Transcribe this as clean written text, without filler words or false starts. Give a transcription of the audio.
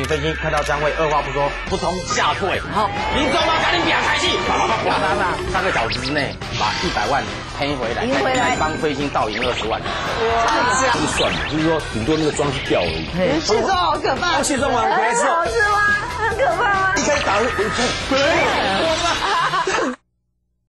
分析，看到将会二话不说，不冲下退。好，民众啊，赶紧表开戏！3个小时之内把100万赔回来，再帮飞星倒赢20万。 哇， 不算，就是说顶多那个妆是掉而已。 卸妆好可怕， 卸妆完回来之后， 好吃吗？很可怕吗？ 一开始打我一看，对，我